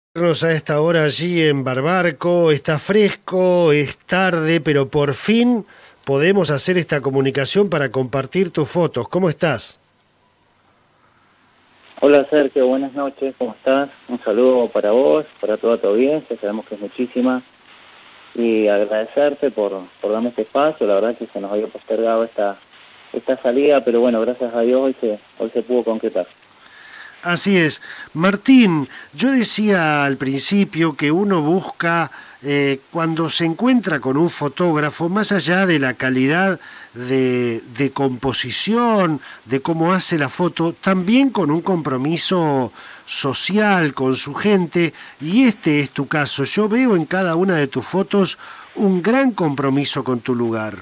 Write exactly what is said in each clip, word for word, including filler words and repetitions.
A esta hora allí en Barbarco, está fresco, es tarde, pero por fin podemos hacer esta comunicación para compartir tus fotos. ¿Cómo estás? Hola Sergio, buenas noches, ¿cómo estás? Un saludo para vos, para toda tu audiencia, sabemos que es muchísima, y agradecerte por, por darme este espacio. La verdad que se nos había postergado esta, esta salida, pero bueno, gracias a Dios hoy se, hoy se pudo concretar. Así es. Martín, yo decía al principio que uno busca, eh, cuando se encuentra con un fotógrafo, más allá de la calidad de, de composición, de cómo hace la foto, también con un compromiso social con su gente, y este es tu caso. Yo veo en cada una de tus fotos un gran compromiso con tu lugar.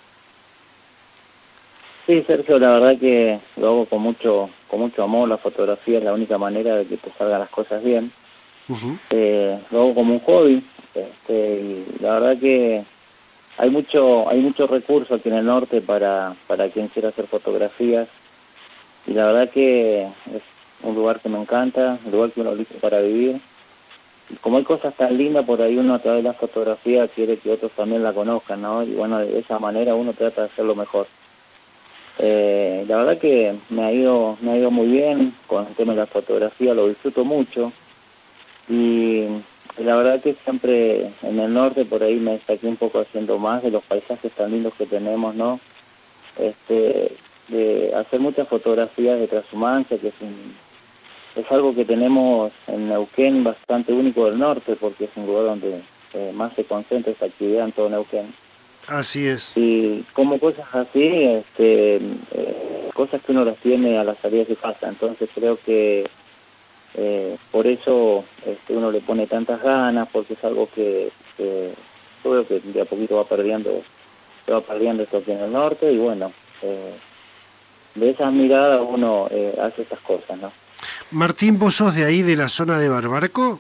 Sí, Sergio, la verdad que lo hago con mucho, con mucho amor. La fotografía es la única manera de que te salgan las cosas bien. Uh-huh. Eh, lo hago como un hobby, este, y la verdad que hay mucho, hay mucho recurso aquí en el norte para, para quien quiera hacer fotografías, y la verdad que es un lugar que me encanta, un lugar que uno elige para vivir. Y como hay cosas tan lindas por ahí, uno a través de la fotografía quiere que otros también la conozcan, ¿no? Y bueno, de esa manera uno trata de hacerlo mejor. Eh, la verdad que me ha ido, me ha ido muy bien con el tema de la fotografía, lo disfruto mucho, y la verdad que siempre en el norte por ahí me destaqué un poco haciendo más de los paisajes tan lindos que tenemos, ¿no? Este, de hacer muchas fotografías de transhumancia, que es un, es algo que tenemos en Neuquén bastante único del norte, porque es un lugar donde eh, más se concentra esta actividad en todo Neuquén. Así es. Y como cosas así, este, eh, cosas que uno las tiene a la salida de su casa. Entonces creo que eh, por eso este, uno le pone tantas ganas, porque es algo que, que yo creo que de a poquito va perdiendo, se va perdiendo esto aquí en el norte, y bueno, eh, de esas miradas uno eh, hace estas cosas, ¿no? Martín, ¿vos sos de ahí, de la zona de Barbarco?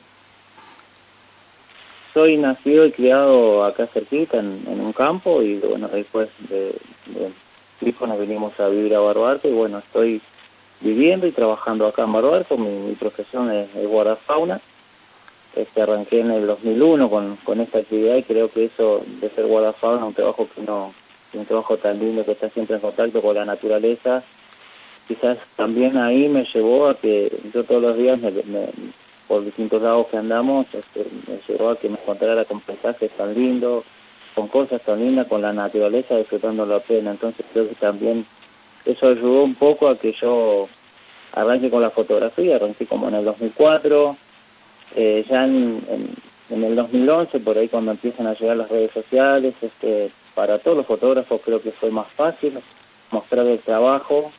Soy nacido y criado acá cerquita, en, en un campo, y bueno, después de, de hijo nos vinimos a vivir a Barbarco, y bueno, estoy viviendo y trabajando acá en Barbarco. Mi, mi profesión es, es guardafauna. Este, arranqué en el dos mil uno con, con esta actividad, y creo que eso de ser guardafauna es un trabajo que no, un trabajo tan lindo, que está siempre en contacto con la naturaleza. Quizás también ahí me llevó a que yo todos los días me, me por distintos lados que andamos, este, me llevó a que me encontrara con paisajes tan lindos, con cosas tan lindas, con la naturaleza, disfrutando la pena. Entonces creo que también eso ayudó un poco a que yo arranque con la fotografía. Arranqué como en el dos mil cuatro, eh, ya en, en, en el dos mil once, por ahí cuando empiezan a llegar las redes sociales, este, para todos los fotógrafos creo que fue más fácil mostrar el trabajo.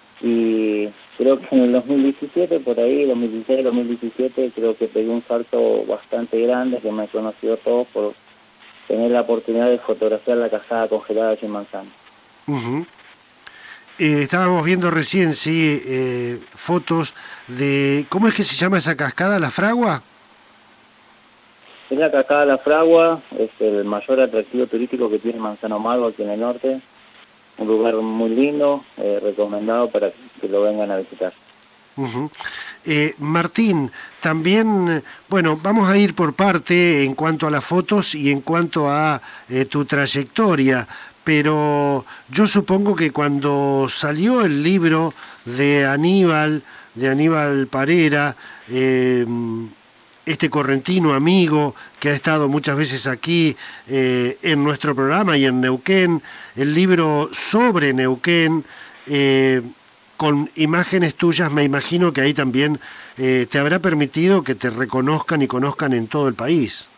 Y creo que en el dos mil diecisiete, por ahí, dos mil dieciséis, dos mil diecisiete, creo que pegué un salto bastante grande, que me he conocido todos por tener la oportunidad de fotografiar la cascada congelada de Manzano. Uh-huh. Eh, estábamos viendo recién, sí, eh, fotos de... ¿Cómo es que se llama esa cascada? ¿La Fragua? Es la cascada La Fragua, es el mayor atractivo turístico que tiene Manzano Mago aquí en el norte. Un lugar muy lindo, eh, recomendado para que lo vengan a visitar. Uh-huh. Eh, Martín, también, bueno, vamos a ir por parte en cuanto a las fotos y en cuanto a eh, tu trayectoria, pero yo supongo que cuando salió el libro de Aníbal, de Aníbal Parera, eh, este correntino amigo que ha estado muchas veces aquí eh, en nuestro programa y en Neuquén, el libro sobre Neuquén, eh, con imágenes tuyas, me imagino que ahí también eh, te habrá permitido que te reconozcan y conozcan en todo el país.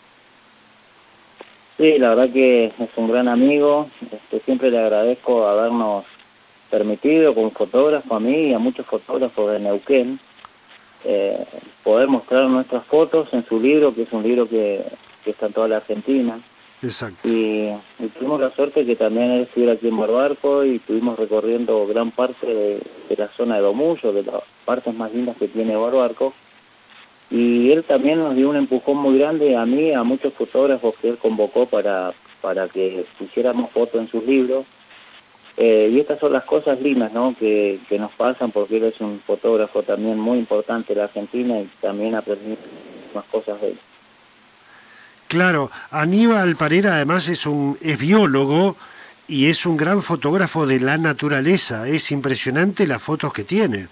Sí, la verdad que es un gran amigo. Este, siempre le agradezco habernos permitido, como fotógrafo, a mí y a muchos fotógrafos de Neuquén, eh, poder mostrar nuestras fotos en su libro, que es un libro que, que está en toda la Argentina. Exacto. Y, y tuvimos la suerte que también él estuviera aquí en Barbarco, y estuvimos recorriendo gran parte de, de la zona de Domullo, de las partes más lindas que tiene Barbarco. Y él también nos dio un empujón muy grande a mí, a muchos fotógrafos que él convocó para, para que pusiéramos fotos en sus libros. Eh, y estas son las cosas lindas, ¿no?, que, que nos pasan, porque él es un fotógrafo también muy importante de la Argentina, y también aprendí muchísimas cosas de él. Claro, Aníbal Parera además es un es biólogo y es un gran fotógrafo de la naturaleza. Es impresionante las fotos que tiene.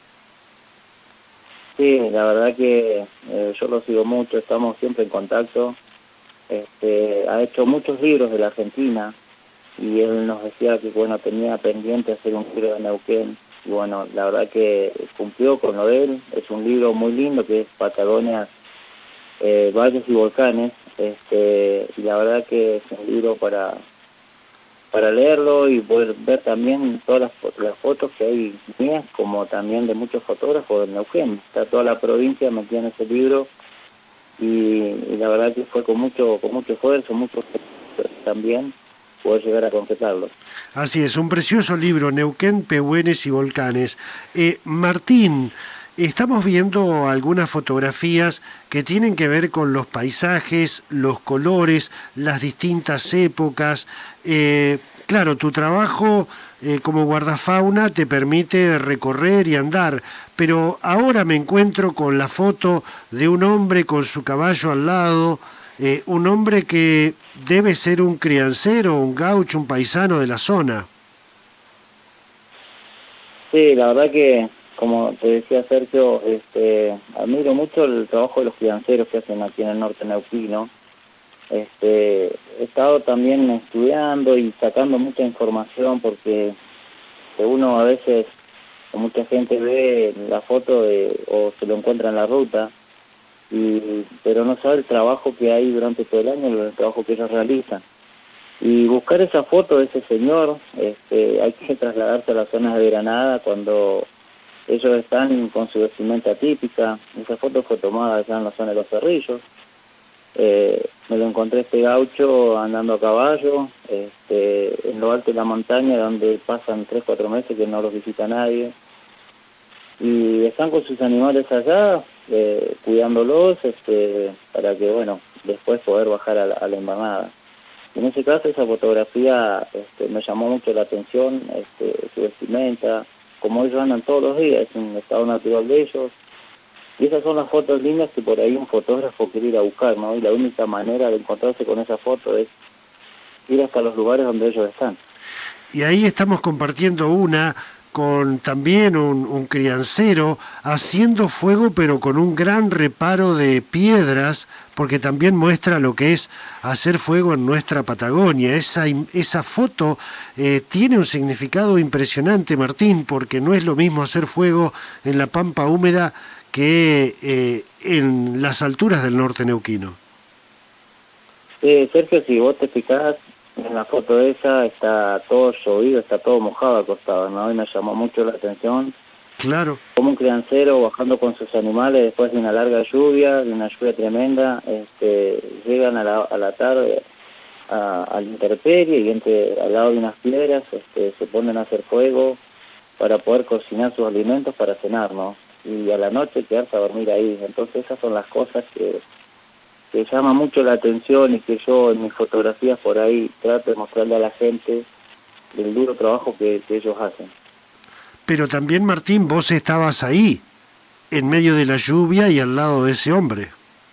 Sí, la verdad que eh, yo lo sigo mucho, estamos siempre en contacto. Este, ha hecho muchos libros de la Argentina y él nos decía que bueno, tenía pendiente hacer un libro de Neuquén. Y bueno, la verdad que cumplió con lo de él. Es un libro muy lindo que es Patagonia, eh, Valles y Volcanes. Este, y la verdad que es un libro para para leerlo y poder ver también todas las, las fotos que hay mías, como también de muchos fotógrafos de Neuquén. Está toda la provincia metida en ese libro y, y la verdad que fue con mucho con mucho esfuerzo, mucho también poder llegar a completarlo. Así es, un precioso libro, Neuquén, Pehuenes y Volcanes. Eh, Martín, estamos viendo algunas fotografías que tienen que ver con los paisajes, los colores, las distintas épocas. Eh, claro, tu trabajo eh, como guardafauna te permite recorrer y andar, pero ahora me encuentro con la foto de un hombre con su caballo al lado, eh, un hombre que debe ser un criancero, un gaucho, un paisano de la zona. Sí, la verdad que, como te decía Sergio, este, admiro mucho el trabajo de los crianceros que hacen aquí en el norte neuquino. Este, he estado también estudiando y sacando mucha información porque uno a veces, o mucha gente ve la foto de, o se lo encuentra en la ruta, y, pero no sabe el trabajo que hay durante todo el año, el trabajo que ellos realizan. Y buscar esa foto de ese señor, este, hay que trasladarse a las zonas de Granada cuando ellos están con su vestimenta típica. Esa foto fue tomada allá en la zona de los Cerrillos. Eh, me lo encontré este gaucho andando a caballo, este, en lo alto de la montaña donde pasan tres, cuatro meses que no los visita nadie. Y están con sus animales allá, eh, cuidándolos, este, para que, bueno, después poder bajar a la, a la invernada. En ese caso, esa fotografía este, me llamó mucho la atención, este, su vestimenta, como ellos andan todos los días, es un estado natural de ellos. Y esas son las fotos lindas que por ahí un fotógrafo quiere ir a buscar, ¿no? Y la única manera de encontrarse con esa foto es ir hasta los lugares donde ellos están. Y ahí estamos compartiendo una con también un, un criancero haciendo fuego, pero con un gran reparo de piedras, porque también muestra lo que es hacer fuego en nuestra Patagonia. Esa, esa foto eh, tiene un significado impresionante, Martín, porque no es lo mismo hacer fuego en la pampa húmeda que eh, en las alturas del norte neuquino. Sí, Sergio, si vos te fijás, en la foto esa está todo llovido, está todo mojado al costado, ¿no? Y me llamó mucho la atención. Claro. Como un criancero bajando con sus animales después de una larga lluvia, de una lluvia tremenda, este, llegan a la, a la tarde a, a la intemperie y entre, al lado de unas piedras este, se ponen a hacer fuego para poder cocinar sus alimentos para cenar, ¿no? Y a la noche quedarse a dormir ahí. Entonces esas son las cosas que... que llama mucho la atención y que yo en mis fotografías por ahí trato de mostrarle a la gente el duro trabajo que, que ellos hacen. Pero también, Martín, vos estabas ahí, en medio de la lluvia y al lado de ese hombre.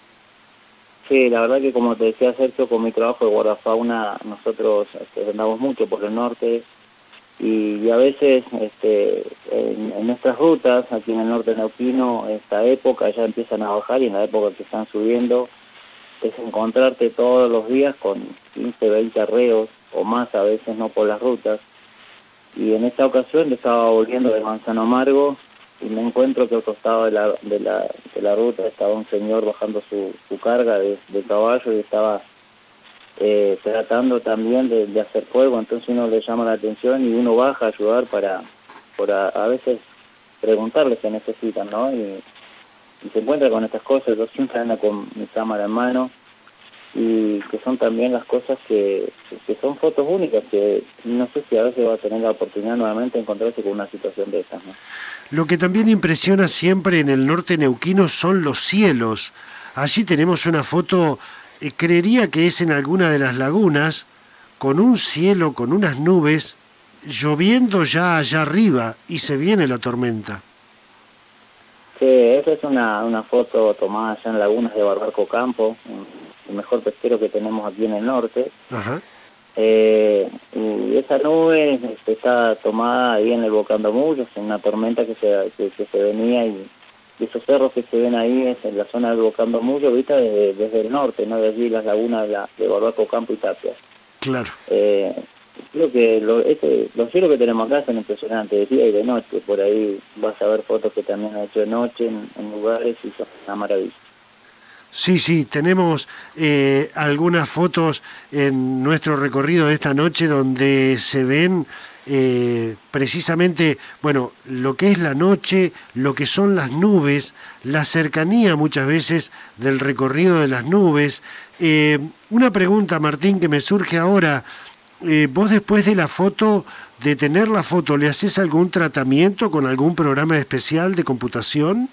Sí, la verdad que como te decía Sergio, con mi trabajo de guardafauna nosotros este, andamos mucho por el norte y, y a veces este, en, en nuestras rutas, aquí en el norte neuquino, esta época ya empiezan a bajar y en la época que están subiendo, es encontrarte todos los días con quince, veinte arreos o más a veces, no por las rutas. Y en esta ocasión yo estaba volviendo de Manzano Amargo y me encuentro que al costado de la, de la, de la ruta estaba un señor bajando su, su carga de, de caballo y estaba eh, tratando también de, de hacer fuego. Entonces uno le llama la atención y uno baja a ayudar para, para a veces preguntarles qué necesitan, ¿no? Y, y se encuentra con estas cosas. Yo siempre ando con mi cámara en mano y que son también las cosas que, que son fotos únicas, que no sé si a veces va a tener la oportunidad nuevamente de encontrarse con una situación de esas, ¿no? Lo que también impresiona siempre en el norte neuquino son los cielos. Allí tenemos una foto, eh, creería que es en alguna de las lagunas, con un cielo, con unas nubes, lloviendo ya allá arriba y se viene la tormenta. Sí, esa es una, una foto tomada allá en Lagunas de Barbarco Campo, el mejor pesquero que tenemos aquí en el norte. Ajá. Eh, y esa nube este, está tomada ahí en el Bocandamullos, en una tormenta que se, que, que se venía, y esos cerros que se ven ahí es en la zona del Bocandamullo, ahorita desde, desde el norte, ¿no? De allí las lagunas de, la, de Barbarco Campo y Tapia. Claro. Eh, creo que lo, este, los cielos que tenemos acá son impresionantes, de día y de noche. Por ahí vas a ver fotos que también han hecho de noche en, en lugares y son una maravilla. Sí, sí, tenemos eh, algunas fotos en nuestro recorrido de esta noche donde se ven eh, precisamente, bueno, lo que es la noche, lo que son las nubes, la cercanía muchas veces del recorrido de las nubes. Eh, una pregunta, Martín, que me surge ahora. Eh, vos después de la foto, de tener la foto, ¿le haces algún tratamiento con algún programa especial de computación?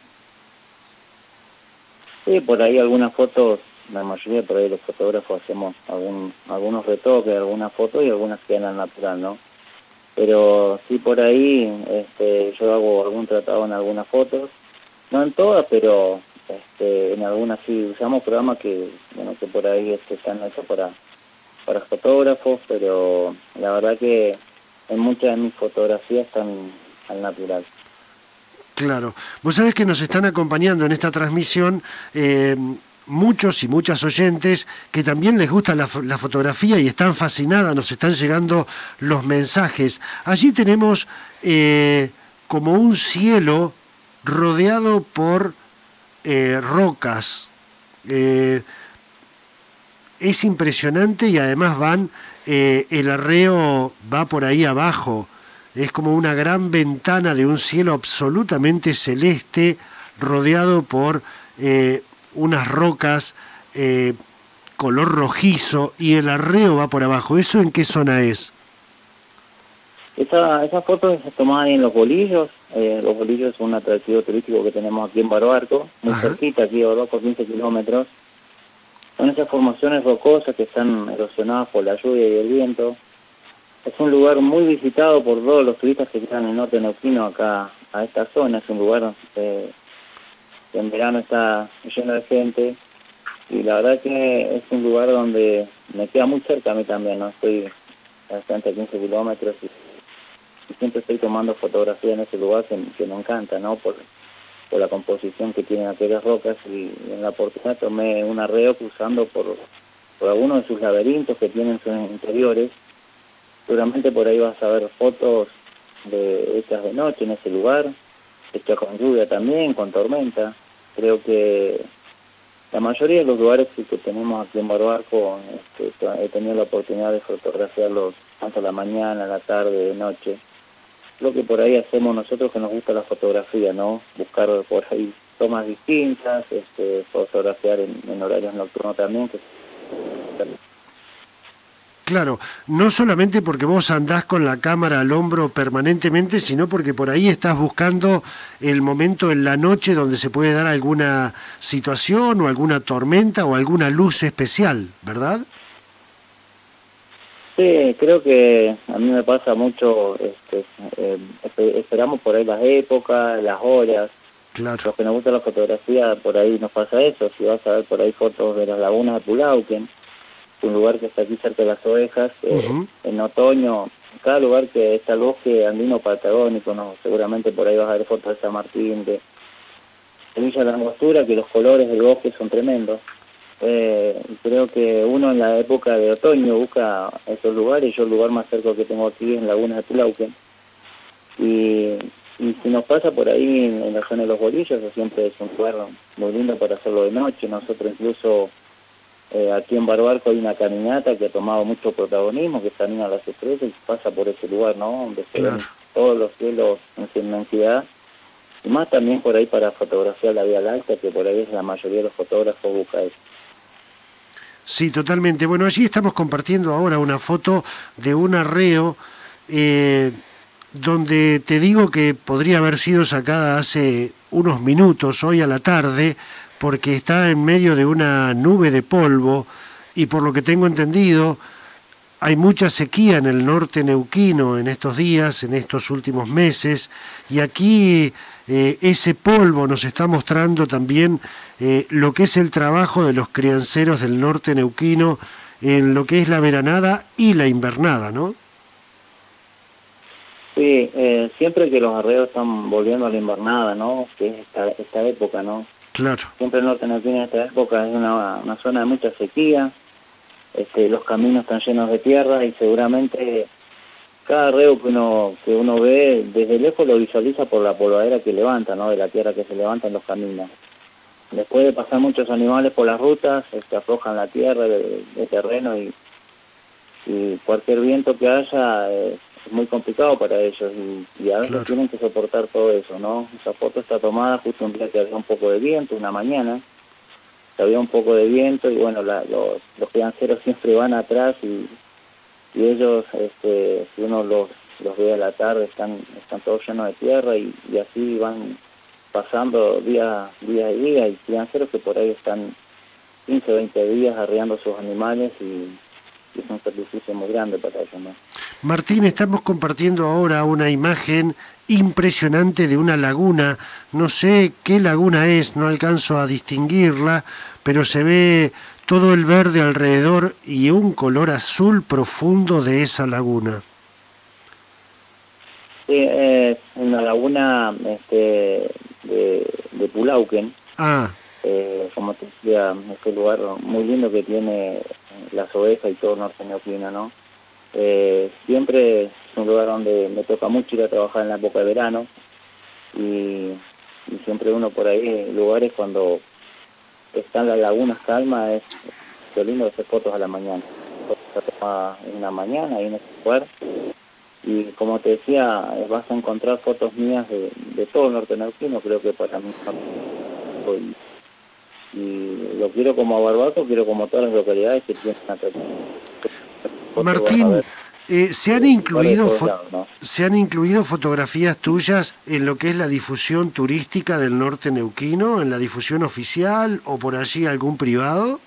Sí, por ahí algunas fotos, la mayoría por ahí los fotógrafos hacemos algún, algunos retoques, algunas fotos y algunas quedan al natural, ¿no? Pero sí por ahí este, yo hago algún tratado en algunas fotos, no en todas, pero este, en algunas sí usamos programas que, bueno, que por ahí este, están hechos para, para fotógrafos, pero la verdad que en muchas de mis fotografías están al natural. Claro. Vos sabés que nos están acompañando en esta transmisión eh, muchos y muchas oyentes que también les gusta la, la fotografía y están fascinadas, nos están llegando los mensajes. Allí tenemos eh, como un cielo rodeado por eh, rocas. Eh, es impresionante y además van, eh, el arreo va por ahí abajo. Es como una gran ventana de un cielo absolutamente celeste, rodeado por eh, unas rocas eh, color rojizo, y el arreo va por abajo. ¿Eso en qué zona es? Esa, esa foto es tomada ahí en Los Bolillos. Eh, Los Bolillos es un atractivo turístico que tenemos aquí en Barbarco, muy Ajá. cerquita, aquí de Barbarco, quince kilómetros. Son esas formaciones rocosas que están erosionadas por la lluvia y el viento. Es un lugar muy visitado por todos los turistas que llegan en el norte neuquino acá a esta zona. Es un lugar eh, que en verano está lleno de gente, y la verdad que es un lugar donde me queda muy cerca a mí también, ¿no? Estoy bastante a quince kilómetros y, y siempre estoy tomando fotografía en ese lugar que, que me encanta, ¿no? Por, por la composición que tienen aquellas rocas, y, y en la oportunidad tomé un arreo cruzando por, por algunos de sus laberintos que tienen sus interiores. Seguramente por ahí vas a ver fotos de hechas de noche en ese lugar, hechas con lluvia también, con tormenta. Creo que la mayoría de los lugares que, que tenemos aquí en Barbarco, este, he tenido la oportunidad de fotografiarlos tanto a la mañana, a la tarde, de noche. Lo que por ahí hacemos nosotros, que nos gusta la fotografía, ¿no? Buscar por ahí tomas distintas, este, fotografiar en, en horarios nocturnos también, que Claro, no solamente porque vos andás con la cámara al hombro permanentemente, sino porque por ahí estás buscando el momento en la noche donde se puede dar alguna situación o alguna tormenta o alguna luz especial, ¿verdad? sí, creo que a mí me pasa mucho, este, eh, esperamos por ahí las épocas, las horas. Claro. Los que nos gusta la fotografía, por ahí nos pasa eso. Si vas a ver por ahí fotos de las lagunas de Pulauquen, un lugar que está aquí cerca de Las Ovejas, eh, Uh-huh. en otoño, cada lugar que está el bosque andino patagónico, ¿no? Seguramente por ahí vas a ver fotos de San Martín, de, de Villa La Angostura, que los colores del bosque son tremendos. Eh, creo que uno en la época de otoño busca esos lugares. Yo el lugar más cerca que tengo aquí es en Lagunas de Pulauquen. Y, y si nos pasa por ahí en, en la zona de Los Bolillos, siempre es un lugar muy lindo para hacerlo de noche. Nosotros incluso... Eh, aquí en Barbarco hay una caminata que ha tomado mucho protagonismo, que es Camino a las Estrellas, y pasa por ese lugar, ¿no? Donde se Claro. ven todos los cielos en su inmensidad, y más también por ahí para fotografiar la Vía Láctea, que por ahí es la mayoría de los fotógrafos busca eso. Sí, totalmente. Bueno, allí estamos compartiendo ahora una foto de un arreo eh, donde te digo que podría haber sido sacada hace unos minutos, hoy a la tarde, porque está en medio de una nube de polvo y por lo que tengo entendido hay mucha sequía en el norte neuquino en estos días, en estos últimos meses, y aquí eh, ese polvo nos está mostrando también eh, lo que es el trabajo de los crianceros del norte neuquino en lo que es la veranada y la invernada, ¿no? Sí, eh, siempre que los arreos están volviendo a la invernada, ¿no? Que es esta, esta época, ¿no? Claro. Siempre el norte neuquino en esta época es una, una zona de mucha sequía, este, los caminos están llenos de tierra y seguramente cada arreo que uno que uno ve desde lejos lo visualiza por la polvadera que levanta, ¿no? De la tierra que se levanta en los caminos. Después de pasar muchos animales por las rutas, este, aflojan la tierra de, de terreno y, y cualquier viento que haya eh, es muy complicado para ellos y, y a veces Claro. tienen que soportar todo eso, ¿no? Esa foto está tomada justo un día que había un poco de viento, una mañana, que había un poco de viento y bueno, la, los, los crianceros siempre van atrás y, y ellos, este, si uno los, los ve a la tarde, están, están todos llenos de tierra y, y así van pasando día, día a día y crianceros que por ahí están quince, veinte días arreando sus animales y, y es un sacrificio muy grande para ellos, ¿no? Martín, estamos compartiendo ahora una imagen impresionante de una laguna. No sé qué laguna es, no alcanzo a distinguirla, pero se ve todo el verde alrededor y un color azul profundo de esa laguna. Sí, es una laguna este, de, de Pulauquen, Ah, eh, como te decía, este lugar muy lindo que tiene las ovejas y todo el norte neuquino, ¿no? Eh, siempre es un lugar donde me toca mucho ir a trabajar en la época de verano y, y siempre uno por ahí, lugares cuando están las lagunas calmas, es lo lindo de hacer fotos a la mañana. Se toma en una mañana ahí en ese lugar y como te decía, eh, vas a encontrar fotos mías de, de todo el norte neuquino, creo que para mí y, y lo quiero como a Barbaco, quiero como todas las localidades que tienen atractivo. Martín, eh, ¿se han incluido fo- lados, ¿no? se han incluido fotografías tuyas en lo que es la difusión turística del norte neuquino, en la difusión oficial o por allí algún privado?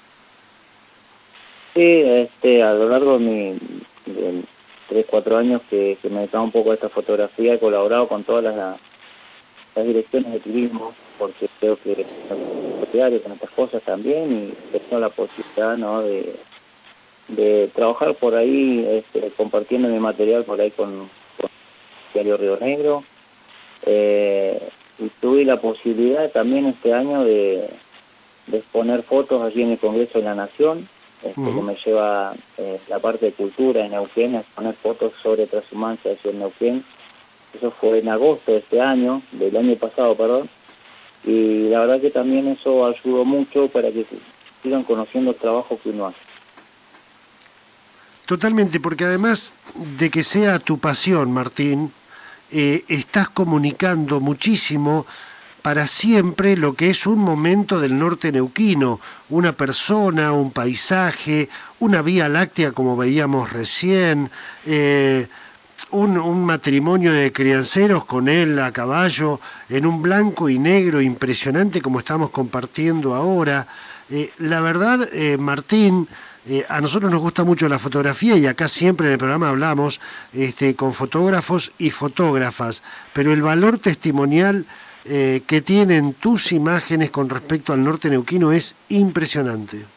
Sí, este, a lo largo de mi de tres, cuatro años que, que me dedicaba un poco a esta fotografía, he colaborado con todas las, las direcciones de turismo, porque creo que diario con estas cosas también y tengo la posibilidad, ¿no?, de de trabajar por ahí, este, compartiendo mi material por ahí con, con Diario Río Negro. Eh, y tuve la posibilidad también este año de, de exponer fotos allí en el Congreso de la Nación, este, uh-huh. que me lleva eh, la parte de cultura en Neuquén a exponer fotos sobre transhumancia hacia el Neuquén. Eso fue en agosto de este año, del año pasado, perdón, y la verdad que también eso ayudó mucho para que sigan conociendo el trabajo que uno hace. Totalmente, porque además de que sea tu pasión, Martín, eh, estás comunicando muchísimo para siempre lo que es un momento del norte neuquino, una persona, un paisaje, una vía láctea como veíamos recién, eh, un, un matrimonio de crianceros con él a caballo, en un blanco y negro impresionante como estamos compartiendo ahora. Eh, la verdad, eh, Martín, Eh, a nosotros nos gusta mucho la fotografía y acá siempre en el programa hablamos este, con fotógrafos y fotógrafas, pero el valor testimonial eh, que tienen tus imágenes con respecto al norte neuquino es impresionante.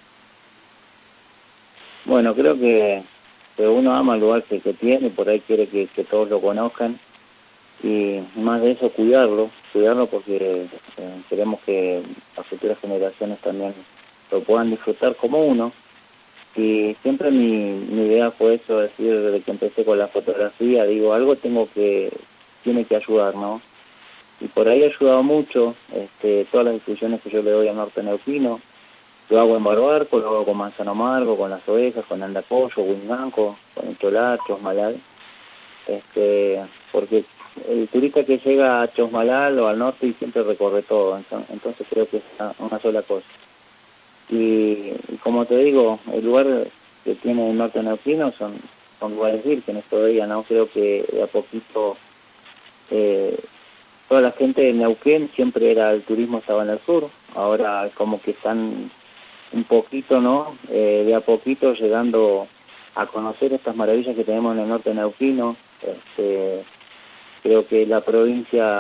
Bueno, creo que, que uno ama el lugar que, que tiene y por ahí quiere que, que todos lo conozcan y más de eso cuidarlo, cuidarlo porque eh, queremos que las futuras generaciones también lo puedan disfrutar como uno. Y siempre mi, mi idea fue eso, es decir, desde que empecé con la fotografía, digo, algo tengo que, tiene que ayudar, ¿no? Y por ahí ha ayudado mucho, este, todas las difusiones que yo le doy al norte neuquino, lo hago en Barbarco, lo hago con Manzano Amargo, con Las Ovejas, con Andacollo, Huinganco, con el Cholar, Chosmalal, este, porque el turista que llega a Chosmalal o al norte y siempre recorre todo, entonces creo que es una sola cosa. Y, y como te digo, el lugar que tiene el norte neuquino son, son lugares vírgenes todavía, ¿no? Creo que de a poquito eh, toda la gente de Neuquén siempre era el turismo estaba en el sur, ahora como que están un poquito, ¿no? Eh, de a poquito llegando a conocer estas maravillas que tenemos en el norte neuquino. Este, creo que la provincia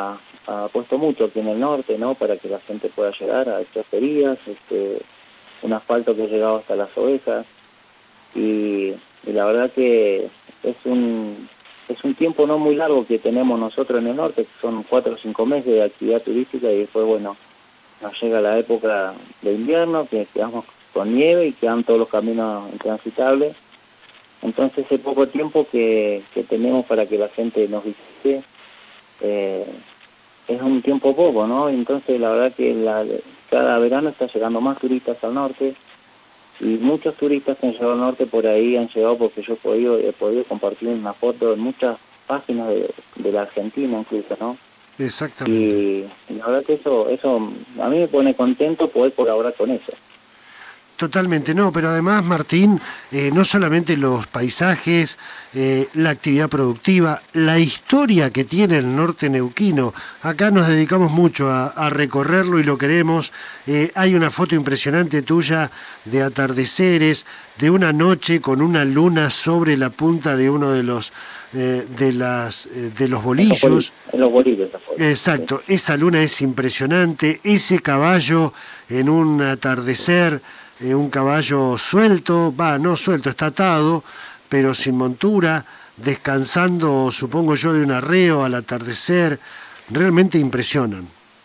ha puesto mucho aquí en el norte, ¿no? Para que la gente pueda llegar a choferías, este, un asfalto que ha llegado hasta las ovejas, y, y la verdad que es un es un tiempo no muy largo que tenemos nosotros en el norte, que son cuatro o cinco meses de actividad turística, y después, bueno, nos llega la época de invierno, que quedamos con nieve y quedan todos los caminos intransitables. Entonces ese poco tiempo que, que tenemos para que la gente nos visite, eh, es un tiempo poco, ¿no? Entonces la verdad que la, cada verano está llegando más turistas al norte, y muchos turistas que han llegado al norte por ahí han llegado porque yo he podido, he podido compartir una foto en muchas páginas de, de la Argentina incluso, ¿no? Exactamente. Y, y la verdad que eso, eso a mí me pone contento poder colaborar con eso. Totalmente, no, pero además, Martín, eh, no solamente los paisajes, eh, la actividad productiva, la historia que tiene el norte neuquino. Acá nos dedicamos mucho a, a recorrerlo y lo queremos. Eh, hay una foto impresionante tuya de atardeceres, de una noche con una luna sobre la punta de uno de los eh, de las eh, de los bolillos. En los bolillos, esa foto. Exacto, sí. Esa luna es impresionante, ese caballo en un atardecer. Eh, un caballo suelto, va, no suelto, está atado, pero sin montura, descansando, supongo yo, de un arreo al atardecer, realmente impresionan.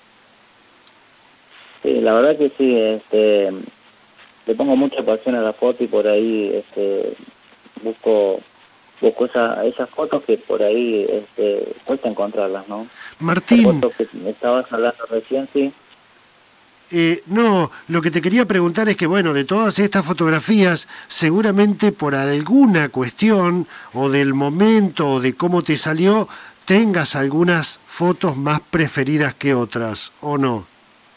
Sí, la verdad que sí, este, le pongo mucha pasión a la foto y por ahí este, busco busco esa, esas fotos que por ahí este, cuesta encontrarlas, ¿no? Martín. Las fotos que me estabas hablando recién, sí. Eh, no, lo que te quería preguntar es que, bueno, de todas estas fotografías, seguramente por alguna cuestión, o del momento, o de cómo te salió, tengas algunas fotos más preferidas que otras, ¿o no?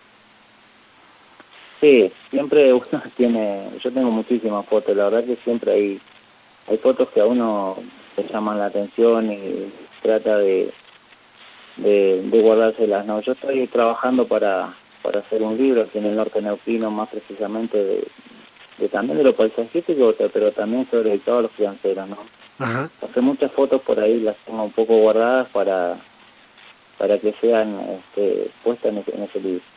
Sí, siempre uno tiene, yo tengo muchísimas fotos, la verdad que siempre hay, hay fotos que a uno le llaman la atención y trata de, de, de guardárselas, ¿no? Yo estoy trabajando para... para hacer un libro aquí en el norte neuquino, más precisamente de, de también de lo paisajístico, pero también sobre todos los crianceros, ¿no? Ajá. Hace muchas fotos por ahí, las tengo un poco guardadas para para que sean este, puestas en ese, en ese libro.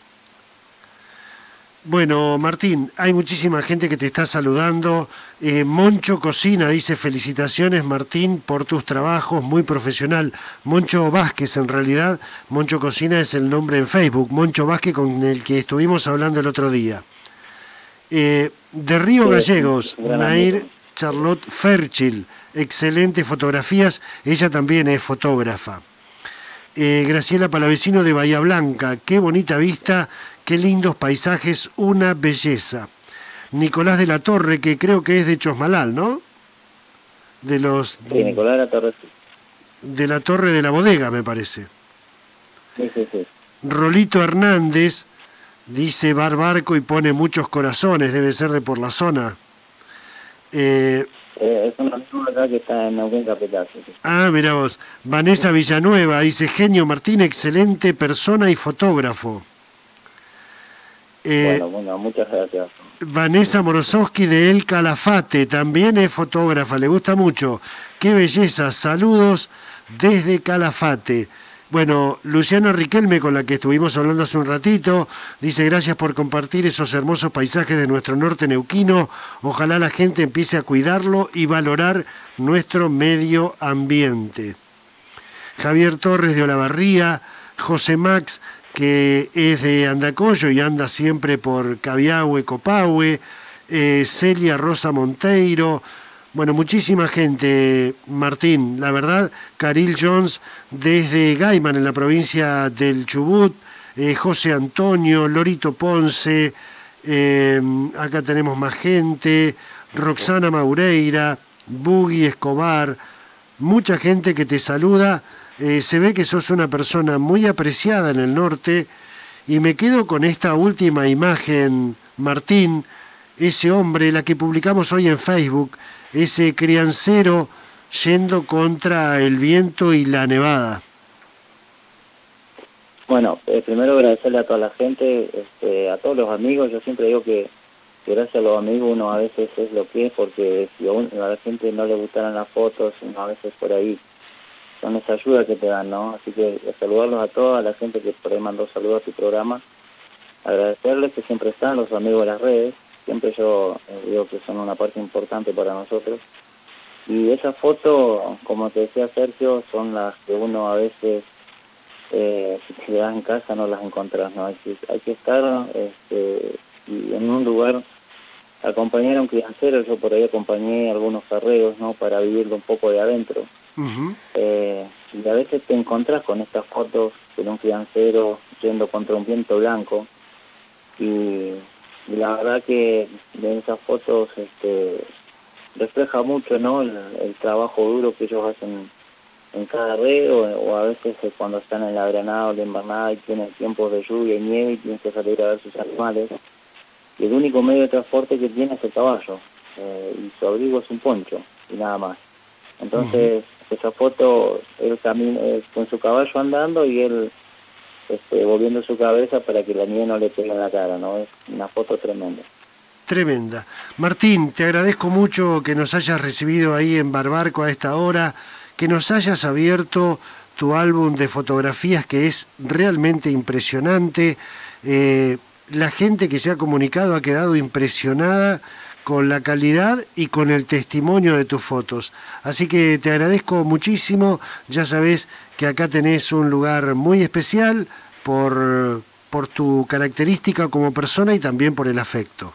Bueno, Martín, hay muchísima gente que te está saludando. Eh, Moncho Cocina dice: felicitaciones, Martín, por tus trabajos, muy profesional. Moncho Vázquez, en realidad, Moncho Cocina es el nombre en Facebook. Moncho Vázquez, con el que estuvimos hablando el otro día. Eh, de Río sí, Gallegos, Nair Charlotte Ferchil, excelentes fotografías, ella también es fotógrafa. Eh, Graciela Palavecino de Bahía Blanca, qué bonita vista, qué lindos paisajes, una belleza. Nicolás de la Torre, que creo que es de Chosmalal, ¿no? De los... Sí, Nicolás de la Torre. De la Torre de la Bodega, me parece. Sí, sí, sí. Rolito Hernández dice bar barco y pone muchos corazones, debe ser de por la zona. Eh, eh, es un amigo acá que está en Neuquén Capital. Sí, sí. Ah, mirá vos. Vanessa Villanueva dice: genio Martín, excelente persona y fotógrafo. Eh, bueno, bueno, muchas gracias. Vanessa Morosowski de El Calafate, también es fotógrafa, le gusta mucho. Qué belleza, saludos desde Calafate. Bueno, Luciano Riquelme, con la que estuvimos hablando hace un ratito, dice: gracias por compartir esos hermosos paisajes de nuestro norte neuquino. Ojalá la gente empiece a cuidarlo y valorar nuestro medio ambiente. Javier Torres de Olavarría, José Max, que es de Andacollo y anda siempre por Cabiahue, Copahue, eh, Celia Rosa Monteiro. Bueno, muchísima gente, Martín, la verdad. Caril Jones desde Gaiman, en la provincia del Chubut, eh, José Antonio, Lorito Ponce, eh, acá tenemos más gente, Roxana Maureira, Bugui Escobar, mucha gente que te saluda. Eh, se ve que sos una persona muy apreciada en el norte, y me quedo con esta última imagen, Martín, ese hombre, la que publicamos hoy en Facebook, ese criancero yendo contra el viento y la nevada. Bueno, eh, primero agradecerle a toda la gente, este, a todos los amigos. Yo siempre digo que, que gracias a los amigos uno a veces es lo que es, porque si a, un, a la gente no le gustaran las fotos, uno a veces por ahí son esa ayuda que te dan, ¿no? Así que saludarlos a todos, a la gente que por ahí mandó saludos a tu programa, agradecerles que siempre están, los amigos de las redes, siempre yo eh, digo que son una parte importante para nosotros. Y esas fotos, como te decía Sergio, son las que uno a veces, eh, si te quedas en casa no las encontrás, ¿no? Hay que, hay que estar este, y en un lugar, acompañar a un criancero, yo por ahí acompañé a algunos carreros, ¿no? Para vivirlo un poco de adentro. Uh-huh. Eh, y a veces te encontrás con estas fotos de un criancero yendo contra un viento blanco, y, y la verdad que de esas fotos este, refleja mucho, ¿no? El, el trabajo duro que ellos hacen en cada red, o, o a veces cuando están en la granada o la invernada y tienen tiempos de lluvia y nieve y tienen que salir a ver sus animales, y el único medio de transporte que tiene es el caballo, eh, y su abrigo es un poncho y nada más. Entonces uh-huh. esa foto, él camina eh, con su caballo andando y él este, volviendo su cabeza para que la nieve no le pegue en la cara, ¿no? Es una foto tremenda. Tremenda. Martín, te agradezco mucho que nos hayas recibido ahí en Barbarco a esta hora, que nos hayas abierto tu álbum de fotografías que es realmente impresionante. Eh, la gente que se ha comunicado ha quedado impresionada con la calidad y con el testimonio de tus fotos. Así que te agradezco muchísimo, ya sabés que acá tenés un lugar muy especial por, por tu característica como persona y también por el afecto.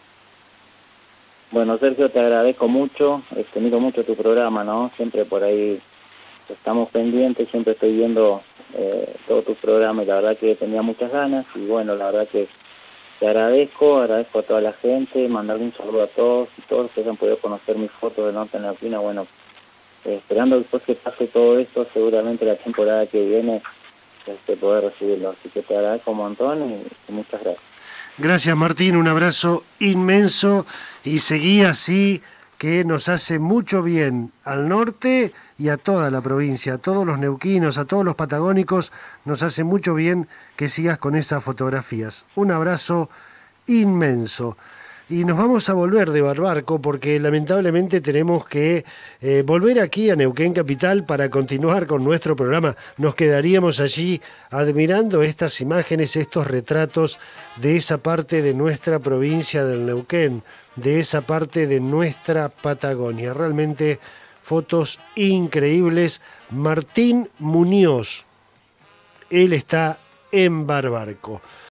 Bueno, Sergio, te agradezco mucho, este, miro mucho tu programa, ¿no? Siempre por ahí estamos pendientes, siempre estoy viendo eh, todos tus programas y la verdad que tenía muchas ganas y bueno, la verdad que te agradezco, agradezco a toda la gente, mandarle un saludo a todos y todos que hayan podido conocer mis fotos de Norte Neuquina. Bueno, eh, esperando después que pase todo esto, seguramente la temporada que viene este, poder recibirlo. Así que te agradezco un montón y, y muchas gracias. Gracias Martín, un abrazo inmenso y seguí así, que nos hace mucho bien al norte y a toda la provincia, a todos los neuquinos, a todos los patagónicos, nos hace mucho bien que sigas con esas fotografías. Un abrazo inmenso. Y nos vamos a volver de Barbarco porque lamentablemente tenemos que eh, volver aquí a Neuquén Capital para continuar con nuestro programa. Nos quedaríamos allí admirando estas imágenes, estos retratos de esa parte de nuestra provincia del Neuquén, de esa parte de nuestra Patagonia. Realmente fotos increíbles. Martín Muñoz, él está en Barbarco.